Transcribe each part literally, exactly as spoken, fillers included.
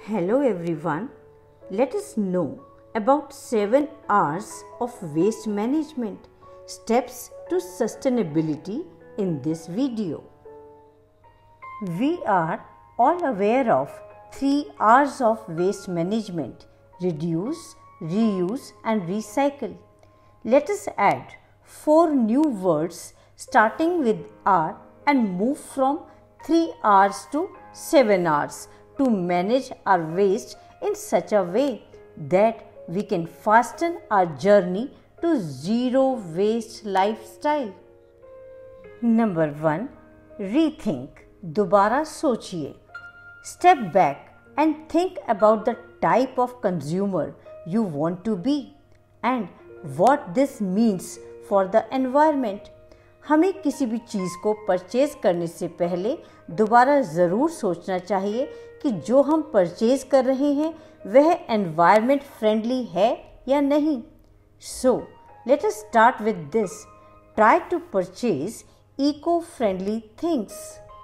Hello everyone, let us know about seven R's of waste management, steps to sustainability in this video. We are all aware of three R's of waste management: reduce, reuse and recycle. Let us add four new words starting with R and move from three R's to seven R's to manage our waste in such a way that we can fasten our journey to zero waste lifestyle. Number one, rethink. दोबारा सोचिए. Step back and think about the type of consumer you want to be and what this means for the environment. हमें किसी भी चीज़ को purchase करने से पहले दोबारा ज़रूर सोचना चाहिए कि जो हम परचेज कर रहे हैं वह एनवायरनमेंट फ्रेंडली है या नहीं. So let us start with this. Try to purchase eco friendly things.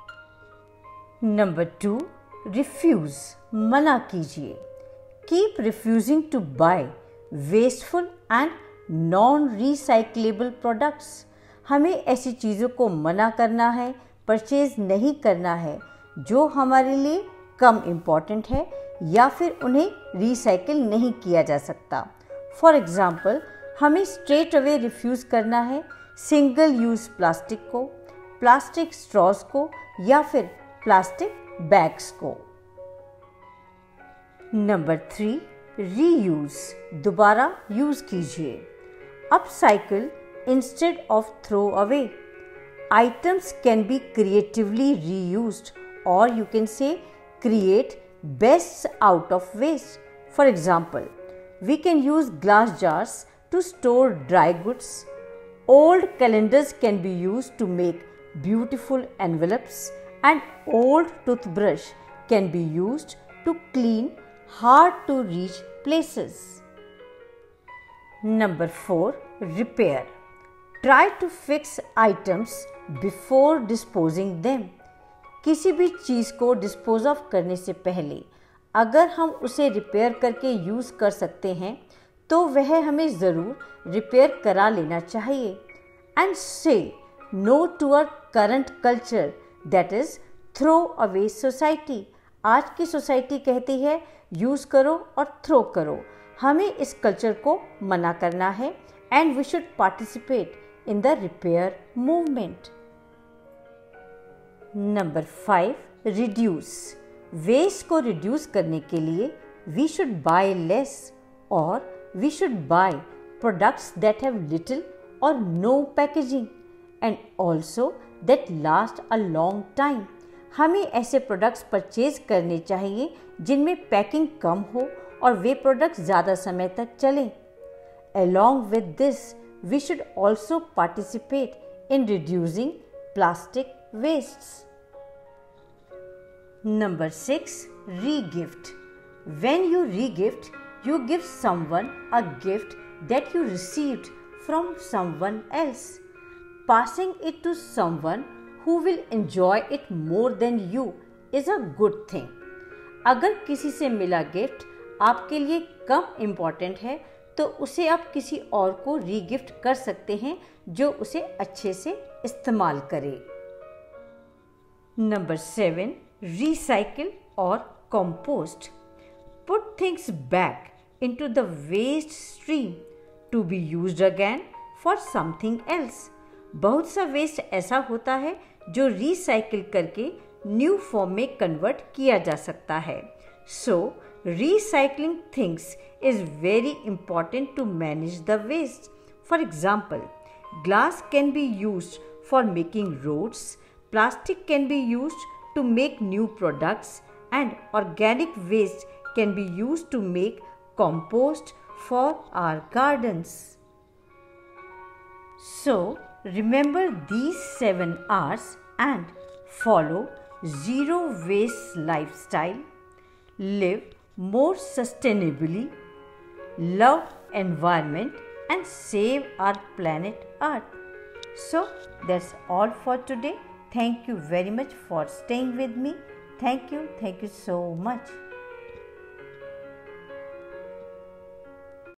Number two, refuse. मना कीजिए. Keep refusing to buy wasteful and non recyclable products. हमें ऐसी चीज़ों को मना करना है, परचेज नहीं करना है जो हमारे लिए कम इम्पॉर्टेंट है या फिर उन्हें रिसाइकिल नहीं किया जा सकता. फॉर एग्ज़ाम्पल, हमें स्ट्रेट अवे रिफ्यूज़ करना है सिंगल यूज़ प्लास्टिक को, प्लास्टिक स्ट्रॉज को या फिर प्लास्टिक बैग्स को. Number three, reuse. दोबारा यूज़ कीजिए. Upcycle instead of throw away. Items can be creatively reused, or you can say create best out of waste. For example, we can use glass jars to store dry goods. Old calendars can be used to make beautiful envelopes, and old toothbrush can be used to clean hard to reach places. Number four, repair. Try to fix items before disposing them. किसी भी चीज़ को dispose of करने से पहले अगर हम उसे repair करके यूज़ कर सकते हैं तो वह हमें ज़रूर रिपेयर करा लेना चाहिए. And say no to our current culture that is throw away society. आज की सोसाइटी कहती है यूज़ करो और थ्रो करो. हमें इस कल्चर को मना करना है and we should participate in the repair movement. Number five, reduce. Waste को reduce करने के लिए we should buy less or we should buy products that have little or no packaging and also that last a long time. हमें ऐसे products purchase करने चाहिए जिनमें packing कम हो और वे प्रोडक्ट्स ज़्यादा समय तक चलें. Along with this, we should also participate in reducing plastic wastes. Number six, re-gift. When you re-gift, you give someone a gift that you received from someone else. Passing it to someone who will enjoy it more than you is a good thing. अगर किसी से मिला gift आपके लिए कम important है तो उसे आप किसी और को रीगिफ्ट कर सकते हैं जो उसे अच्छे से इस्तेमाल करे. नंबर सेवन, रिसाइकिल और compost. Put things back into the waste stream to be used again for something else. बहुत सा वेस्ट ऐसा होता है जो रिसाइकिल करके न्यू फॉर्म में कन्वर्ट किया जा सकता है. सो recycling things is very important to manage the waste. For example, glass can be used for making roads, plastic can be used to make new products, and organic waste can be used to make compost for our gardens. So, remember these seven R's and follow zero waste lifestyle. Live more sustainably, love environment and save our planet Earth. So that's all for today. Thank you very much for staying with me. Thank you. Thank you so much.